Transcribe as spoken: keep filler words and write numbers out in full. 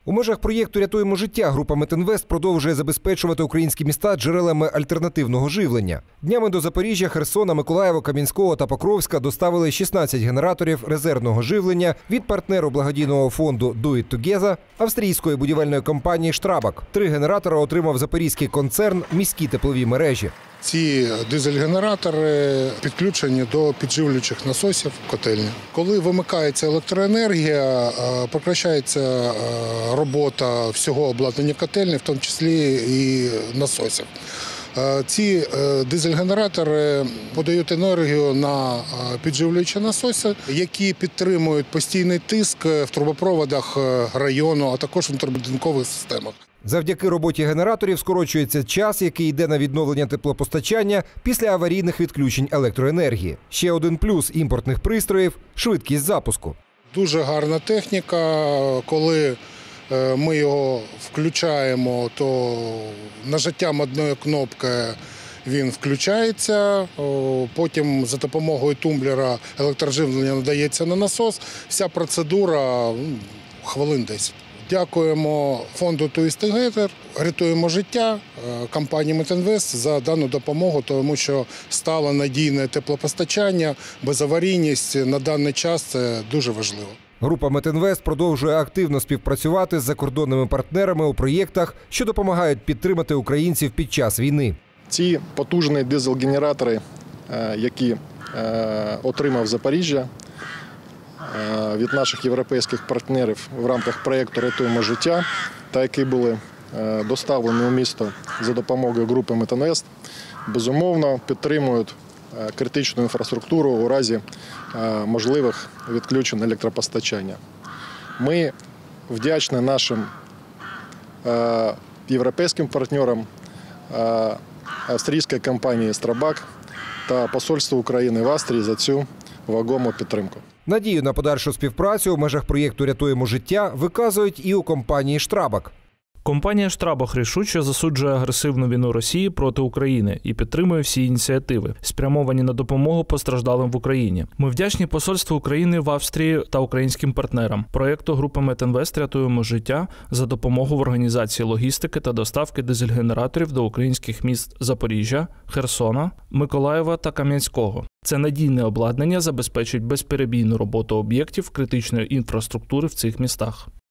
У межах проєкту «Рятуємо життя» група «Метинвест» продовжує забезпечувати українські міста джерелами альтернативного живлення. Днями до Запоріжжя, Херсона, Миколаєва, Кам'янського та Покровська доставили шістнадцять генераторів резервного живлення від партнеру благодійного фонду «Do It Together» австрійської будівельної компанії «Штрабак». Три генератори отримав запорізький концерн «Міські теплові мережі». Ці дизель-генератори підключені до підживлюючих насосів котельні. Коли вимикається електроенергія, прекращається робота всього обладнання котельні, в тому числі і насосів. Ці дизель-генератори подають енергію на підживлюючі насоси, які підтримують постійний тиск в трубопроводах району, а також в внутрібудинкових системах. Завдяки роботі генераторів скорочується час, який йде на відновлення теплопостачання після аварійних відключень електроенергії. Ще один плюс імпортних пристроїв – швидкість запуску. Дуже гарна техніка. Коли ми його включаємо, то нажаттям одної кнопки він включається, потім за допомогою тумблера електроживлення надається на насос. Вся процедура хвилин десять. Дякуємо фонду «Do It Together», рятуємо життя компанії «Метинвест» за дану допомогу, тому що стало надійне теплопостачання, безаварійність на даний час – це дуже важливо. Група «Метинвест» продовжує активно співпрацювати з закордонними партнерами у проєктах, що допомагають підтримати українців під час війни. Ці потужні дизель-генератори, які отримав Запоріжжя від наших європейських партнерів в рамках проєкту «Рятуємо життя» та які були доставлені у місто за допомогою групи «Метинвест», безумовно підтримують критичну інфраструктуру у разі можливих відключень електропостачання. Ми вдячні нашим європейським партнерам, австрійській компанії «Штрабак» та посольству України в Австрії за цю вагому підтримку. Надію на подальшу співпрацю у межах проєкту «Рятуємо життя» виказують і у компанії «Штрабак». Компанія «Штрабак» рішуче засуджує агресивну війну Росії проти України і підтримує всі ініціативи, спрямовані на допомогу постраждалим в Україні. Ми вдячні посольству України в Австрії та українським партнерам проєкту групи «Метинвест» «Рятуємо життя» за допомогу в організації логістики та доставки дизель-генераторів до українських міст Запоріжжя, Херсона, Миколаєва та Кам'янського. Це надійне обладнання забезпечить безперебійну роботу об'єктів критичної інфраструктури в цих містах.